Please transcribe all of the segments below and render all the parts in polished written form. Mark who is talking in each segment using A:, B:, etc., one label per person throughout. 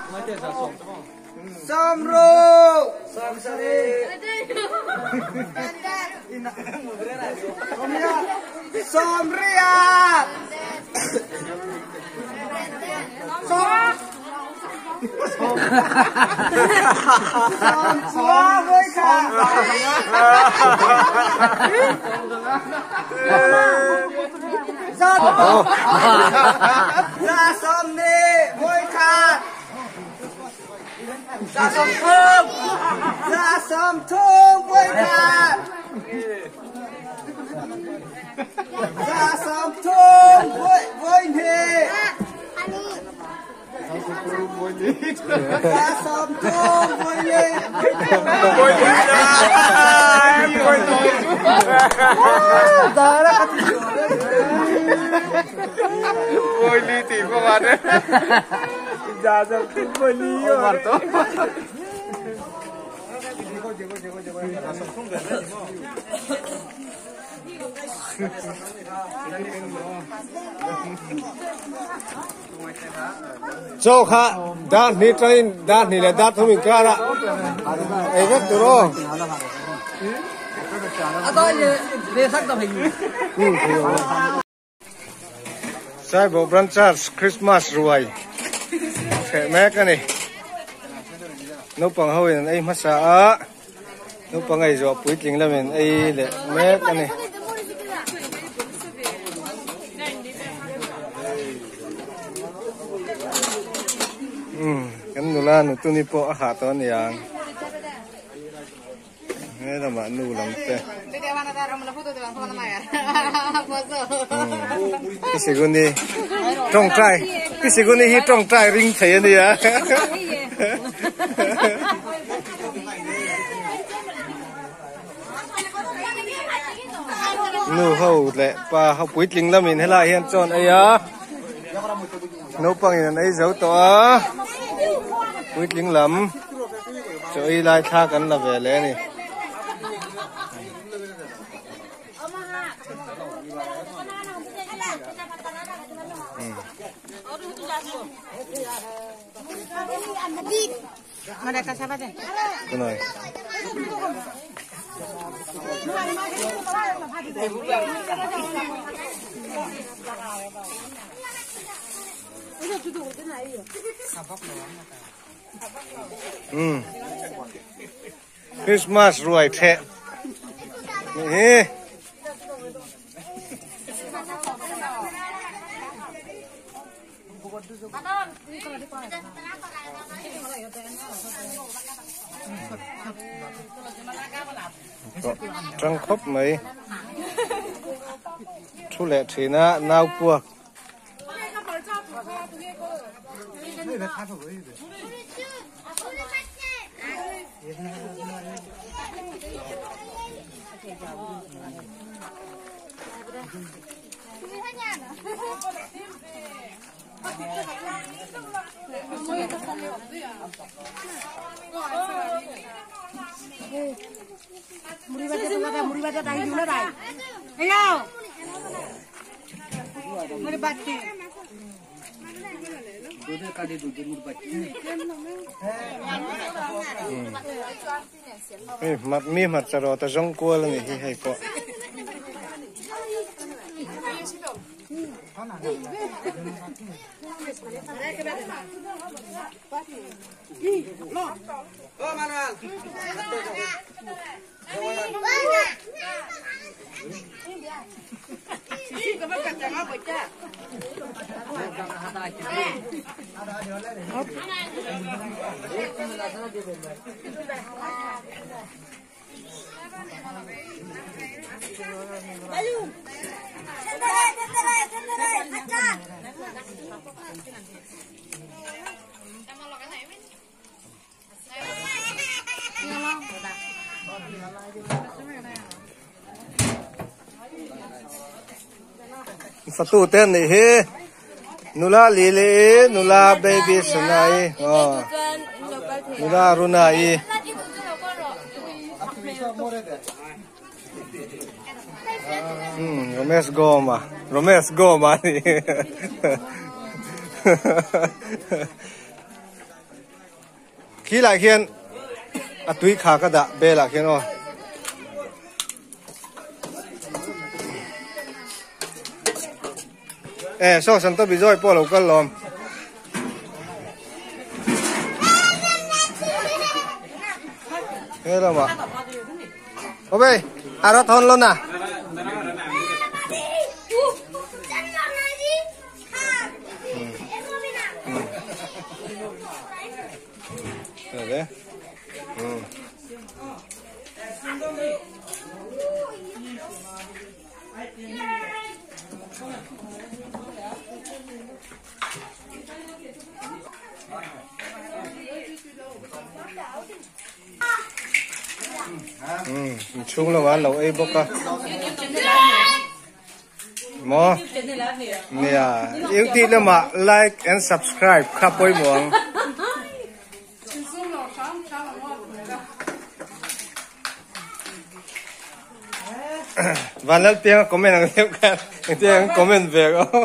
A: Samro. Samsari. Somria. Somsua với cả. Ra som đi với cả. Ra som thơm. Ra som thơm với cả. Ra som thơm với nhỉ. Ra som thơm với nhỉ. Giờ đó
B: Voi ly thì có bạn đấy.
A: Ra som thơm với nhỉ.
B: Cho khá đan ni train đan ni là đan thôi mình cả đó. Ấy rất rồi.
A: Tôi về sắc tàu hình.
B: Sai bộ branches Christmas rồi. Sẽ mẹ cái này. Nấu bằng hơi là ấy masa. Nấu bằng ấy rồi bụi chính là mình ấy để mẹ cái này. Cái nụ la nụ tu ni po hạ to này à. Nghe là mà nụ lắm thế. Cái gì con đi trong trai, cái gì con đi hi trong trai ring thấy đi à. Nụ hậu lệ và hậu bụi chính là mình hay là hiện tròn ấy à. Nấu bằng này ấy dấu to. Bụi chính lắm. Cho ấy lại tha cắn là về lẽ này.
A: Mereka siapa deh?
B: Benar. Christmas rồi thế. Nè. Trăng khóc mấy. Thu lệ thì na nao buộc.
A: Muri baca tangi juga dah. Ayo. Muri baca. Dua kali duduk muri baca.
B: Mặt mi mặt sao đó ta giống cua là người hay có. Satu ten ni he nula lile nula baby sunai nula runai romance goma ni khi lại khiên túi khá cái đã bê lại khiên ô so sánh tôi bị rồi bỏ lẩu cân lòm thế là mà ok ra thon luôn à đấy chung là lẩu ấy bốc à mò nè yêu thích là mà like and subscribe khắp bôi muỗng và lần tiếng comment là tiếp cái tiếng comment về đó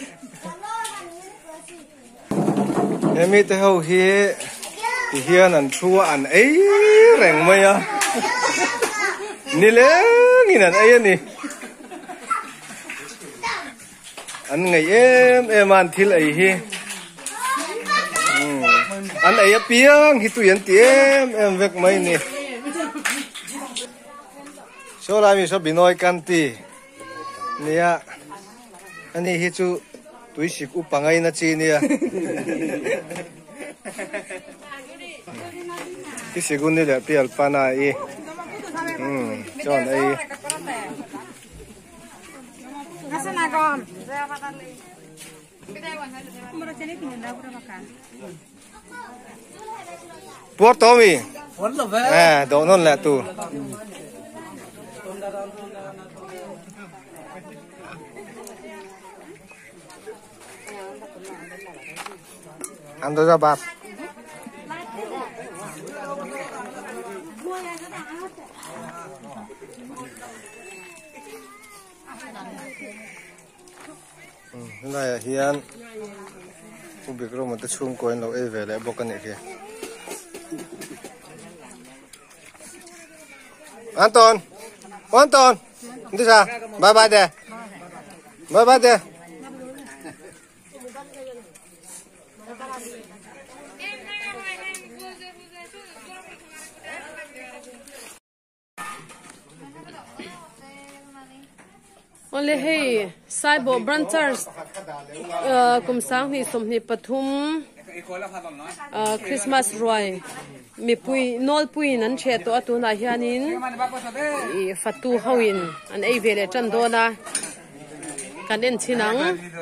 B: em biết tới hậu hi thì hiền ăn chua ăn ấy rèn mày à nè lẽ nhìn ăn ấy nè ăn ngày em ăn thịt ấy hi ăn ấy piang hi tụi em việc mấy nè số lại mình số bị nói can tì nè anh ấy hi chú tụi xịt u bằng ấy nó chi nè cái xịt u này là pial pana ấy cho anh ấy Buat Tommy. Đó non là tu. Ăn tôi ra bát. Cái này hiền. Không biết rồi mà tôi chung coi nó về lại bốc cái này kìa. Anton, đi ra, bye bye đây, bye bye đây.
C: Only hey, Saibo Branchers, kum sang hi som ni pathum, Christmas Roy, mi pui nol pui nan che to atu na hianin, fatu hawin, an ei vele chan do na, kan en chinang.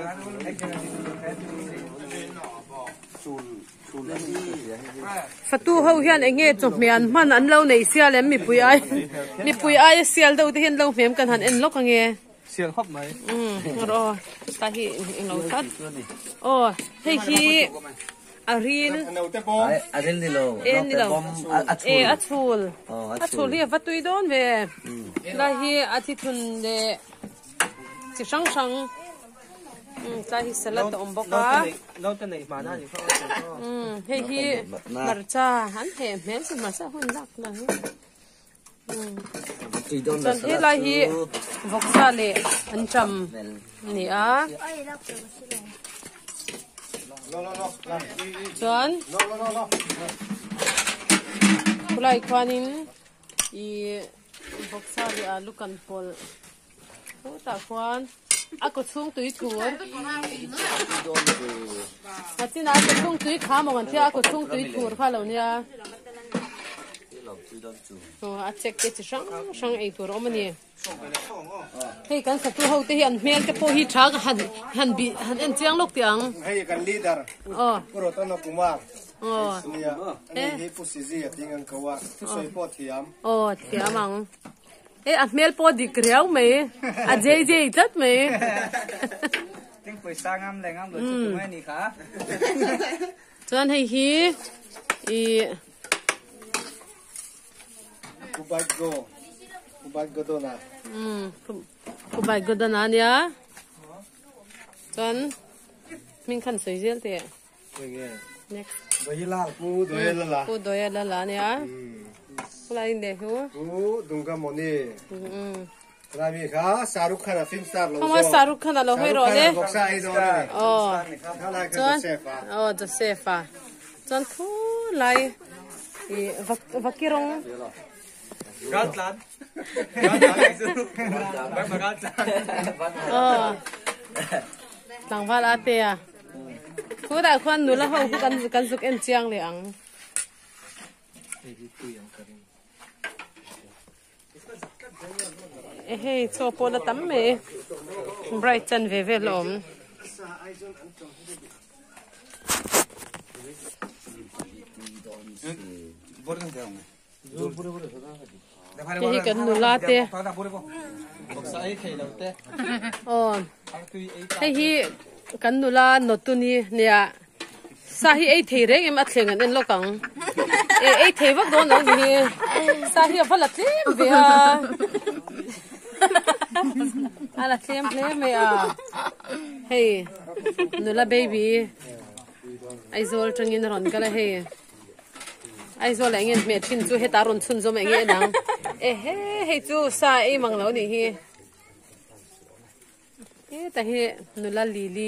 C: Fatu haw hian enge chok mian man an lo nei sia lem mi pui ai sial do te hin lo mem kan han en lok ange.
B: Sial hop mai.
C: Rồi, ta hi ngầu thắt. Ồ, thế khi Arin.
D: Arin đi lô.
C: En đi lô. Atul. Atul hi vắt tui don về. La hi atithun de. Chỉ sang sang. Ta hi salad om boka.
A: Lâu tên này mà nó thì không.
C: Thế hi marcha hắn he men sin marcha hun lak na. Chân thế là hi vọc ra lệ anh trầm nè á chân lại quan in i vọc ra lệ à lúc cần pol ta quan ako chung tui thur mà tin ako chung tui khá mà anh thấy ako chung tui thur pha lâu nha a check ke chi sang ei tur omani hei kan sa tu ho te hian mel te po hi thak han en chiang lok tiang
B: Hei kan leader puro to no kumar nia ani hi pusizi ating ang kawa tu soi po thiam
C: thiam ang a mel po dik riau me a jj tat me
A: tiếng quỳ sang ngam lại ngam rồi chụp ngay nỉ khá
C: chuan hei hi i
B: Kubat go do na.
C: Kubat go do na nia. Chuan min khan soi zel te. next
B: Bahila pu doya la.
C: pu doya la nia lai de hu
B: Pu dunga moni. Rami kha Saruk Khan film star lo.
C: Hama Saruk Khan lo hoi ro le
B: Boksa ai do.
C: oh
B: Khala ka
C: John
B: Josefa.
C: oh Josefa John thu lai i vakirong
A: Gatland.
C: oh tang val ate ya khu da khan nu la ho kan suk en chiang le ang hey cho po la tam me bright chan ve ve lom hi kan nu la te oh hi kan nu la no tu ni nia sa hi ei thei reng em athleng an lo kang ei thei vak don lo ni sa hi a vala tlem ve a ala tlem me a hey nu la baby ai zol tangin ron kala hey ai zol engin me thin chu he taron chun zo me nge nang he chu sa ei mang lo ni hi ta hi nu la lili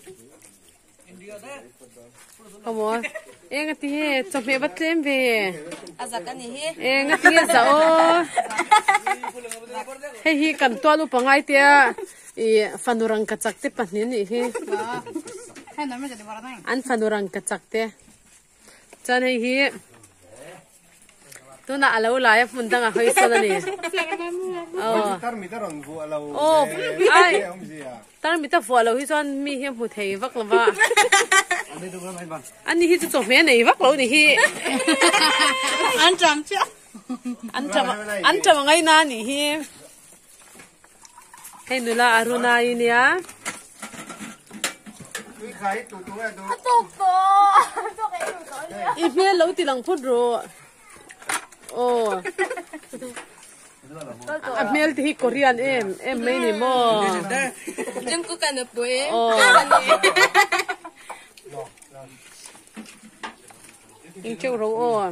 C: Amo, ngati he chome batlem ve.
E: Azakani he.
C: Ngati he sao. He kan to lu pangai tia. Fanurang kachakte panin ni he. An fanurang kachakte. Chan he. Tu na alau la ya fundang a hoi sa ni. Oh.
B: Tar mitaron bu alau.
C: Oh, ai. Tar mita fu alau hi chan mi he mu thei vak lawa. Anh đi cho mẹ này vắt lỗ này hi
E: Anh chăm chứ.
C: anh chăm ngay na này hi hay nữa là Aruna ini ya ít mẹ lỗ thì lăng phút rồi oh mẹ thì Korean em mấy này mo
E: Em cũng cần được bữa
C: oh in châu rau ô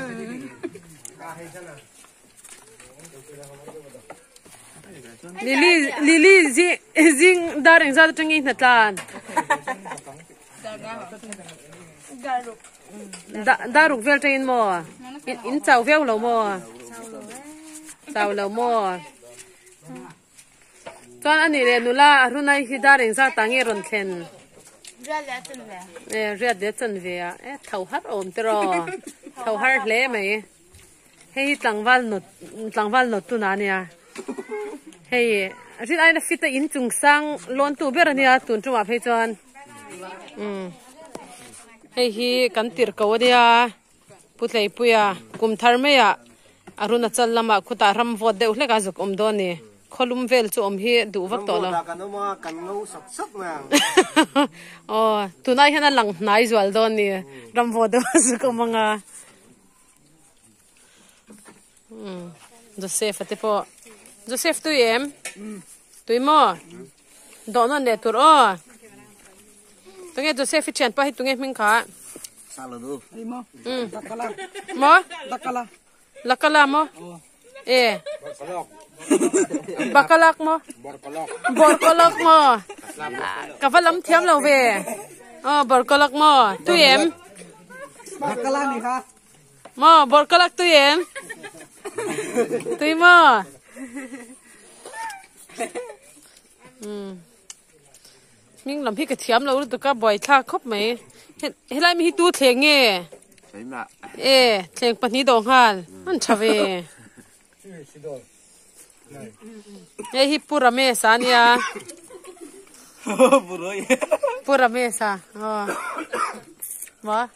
C: Lili zing daring za tangi na tan daruk vel tangin mo in chau vel lo mo chau lo mo chuan ani le nula runai hi daring za tangi ron thlen riat de chan ve a thau har om tro thau har hle mai hei tlangwal no tu na nia hei rit ai na fit in chung sang lon tu ber ania tun chu ma phei chuan hei hi kan tir ko dia putlei puya kum thar me ya aruna chal lama khuta ram vot deuh hleka zuk om do ni kholum vel chu om hi du vak to la
B: kan no sak ma
C: oh tunai hena lang nai zwal don ni ram vo do su ko manga Joseph ate po Joseph tu em tu mo do non de tur o tunge Joseph chen pa hi tunge min kha
D: Salo do.
C: mo lakala mo bakalak mo borkolok mo kafalam thiam lo ve borkolok mo tu em
A: Bakala ni ha.
C: mo borkolok tu em tu mo mình làm hi cái thiam lo tu ka boy tha khop mai helai mi tu thleng nge thleng pani dong han an thave hi pura mesa nia pura mesa ma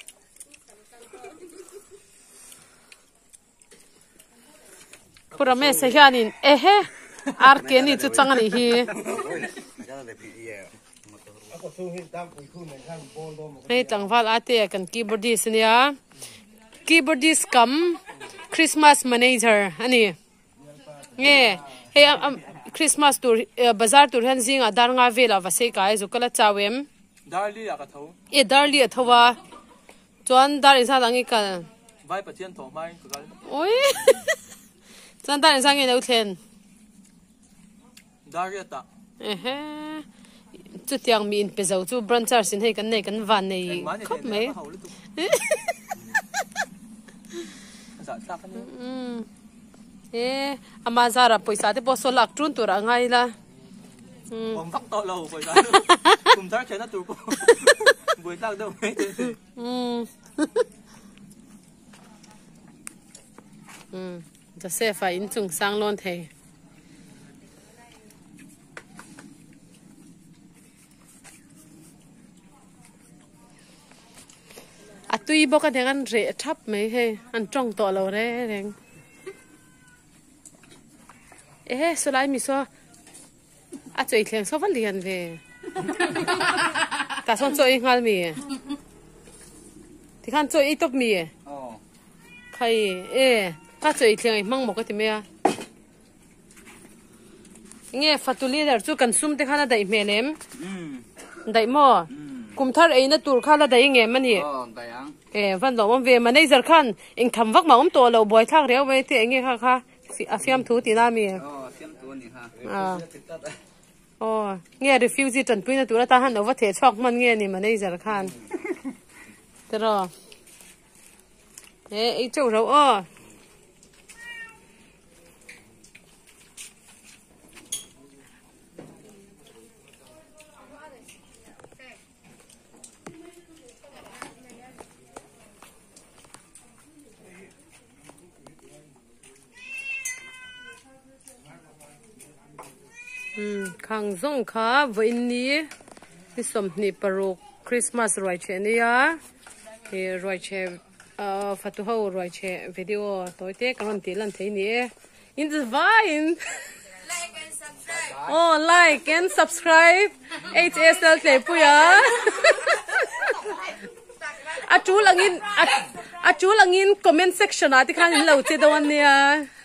C: pura mesa hianin arke ni chu changani hi hei tangwal ate kan keyboardist nia keyboardist kam Christmas manager ani nge hey Christmas tour bazar tour han zinga darnga vela vase kai zukala chawem
A: Darli aka thau.
C: Darli athawa chuan dar in sa dangi kal
F: vai pathian tho mai ka
C: oi chuan dar in sa nge no thlen
F: dariata
C: ehe chu tiang mi in pezo chu branchar sin hei kan nei kan van nei khop me
F: sa sa kan
C: ama zara poisa te po so lak trun tur angai la
F: bom vak to lo poisa kum thar chena tur ko boi tak đâu
C: จะเสียไฟอินจุงสร้างล้นเทอะตุยบอกกันเดี๋ยวกันเระทับไหมเฮ้อันจ้องตัวเราเร่เร่งสลายมีซัวอะจ่อยเลี้ยงซัววันเลียนเวแต่ส่วนจ่อยงานมีที่ขันจ่อยอีตบมีใครถ้าจ่อยเลี้ยงมั่งหมกก็ติเมียเงี้ยฟัตุลีเดอร์จู่กันซุ่มที่ขันได้เมลมได้หม้อกุมทาร์น่ะตูร์ขันได้เงี้ยมันนี่วันหลงวันเวมันได้จัดขันเองทำวักมาตัวเราบ่อยทักเรียวไว้ที่เงี้ยค่ะอาเซียมทูตีน่ามีเงี้ยรีฟิวซี่จนปุ้ยน่ะตัวละตาหันเอาว่าเทช็อกมันเงี้ยนี่มันได้จัดขันแต่รอไอ้เจ้าเราขังส่งขาวันนี้ที่สมนิปรุกคริสต์มาสรอยเชนี่ยรอยเชฟัตุเฮารอยเชวิดีโอตัวเด็กกันตีลันเทนี่ in the vine like and subscribe HSL เลยปุยอาจูลังอินcomment section อ่ะที่ข้างเราเจดวันเนี่ย